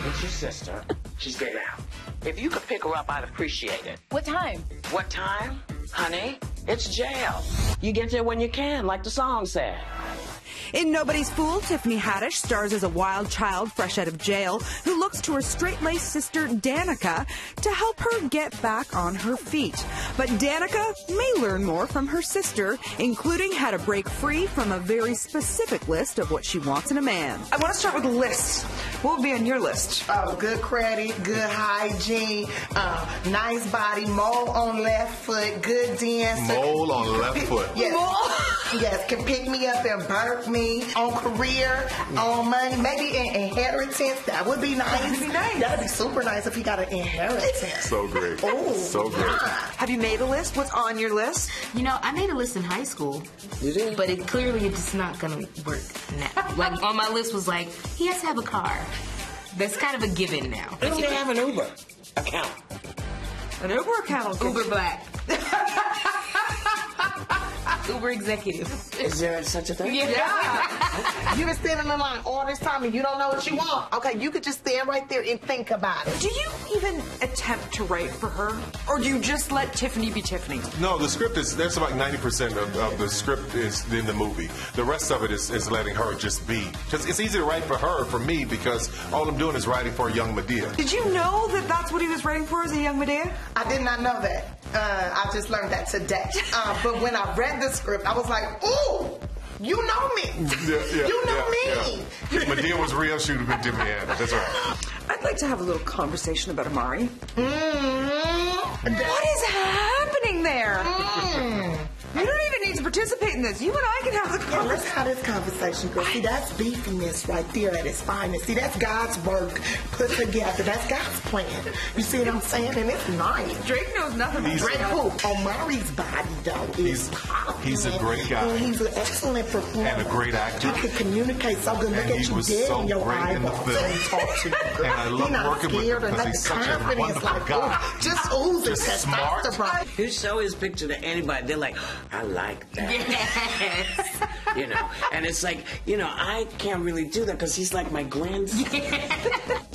It's your sister. She's getting out. If you could pick her up, I'd appreciate it. What time? What time? Honey, it's jail. You get there when you can, like the song said. In Nobody's Fool, Tiffany Haddish stars as a wild child fresh out of jail who looks to her straight-laced sister Danica to help her get back on her feet. But Danica may learn more from her sister, including how to break free from a very specific list of what she wants in a man. I want to start with a list. What would be on your list? Oh, good credit, good hygiene, nice body, mole on left foot, good dancer. Mole on left foot. Yes. Yes, can pick me up and birth me on career, on money, maybe an inheritance. That would be nice. That'd be nice. That'd be super nice if he got an inheritance. So great. Oh, so great. Have you made a list? What's on your list? You know, I made a list in high school. You did? But it clearly it's not going to work now. Like, on my list was like, he has to have a car. That's kind of a given now. Don't they have an Uber account? An Uber account. Uber Black. Uber executive. Is there such a thing? yeah. You been standing in line all this time and you don't know what you want. Okay, you could just stand right there and think about it. Do you even attempt to write for her? Or do you just let Tiffany be Tiffany? No, the script is, there's about 90% of the script is in the movie. The rest of it is letting her just be. Because it's easy to write for her, for me, because all I'm doing is writing for a young Medea. Did you know that that's what he was writing for as a young Medea? I did not know that. I just learned that today. But when I read the script, I was like, ooh, you know me. You know me. If Medea was real, she would have been Tiffany Haddish. That's right. I'd like to have a little conversation about Amari. Mm-hmm. What is happening there? You don't even need to participate in this. You and I can have the Yeah, let's conversation. have this conversation, girl. See, that's beefiness right there at its finest. See, that's God's work put together. That's God's plan. You see what I'm saying? And it's nice. Drake knows nothing about Drake who? Omari's body, though, is He's a great guy. And he's an excellent performer. And a great actor. He can communicate so good. Look And at he you was dead so in your great in the eyeballs film. when he talks to you, girl. And I love He's not working with scared him or because nothing. he's such a Confidence, wonderful like, guy. ooh, just oozing Just smart. testosterone. You show his picture to anybody, they're like, I like that. Yes. You know, and it's like, you know, I can't really do that because he's like my grandson.